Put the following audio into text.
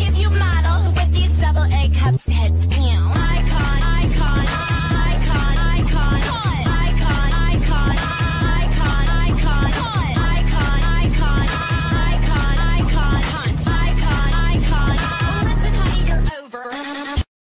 if you model with these double A cups heads.